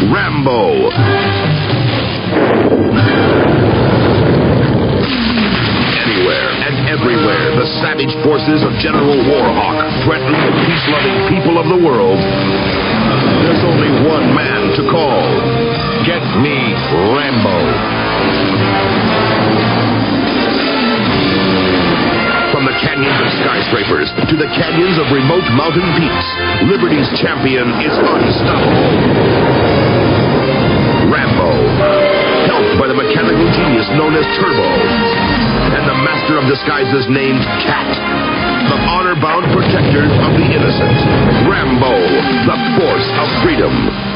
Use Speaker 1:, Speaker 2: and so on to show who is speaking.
Speaker 1: Rambo. Anywhere and everywhere, the savage forces of General Warhawk threaten the peace-loving people of the world. There's only one man to call. Get me Rambo. From the canyons of skyscrapers to the canyons of remote mountain peaks, Liberty's champion is unstoppable. Rambo, helped by the mechanical genius known as Turbo, and the master of disguises named Cat, the honor-bound protector of the innocent. Rambo, the force of freedom.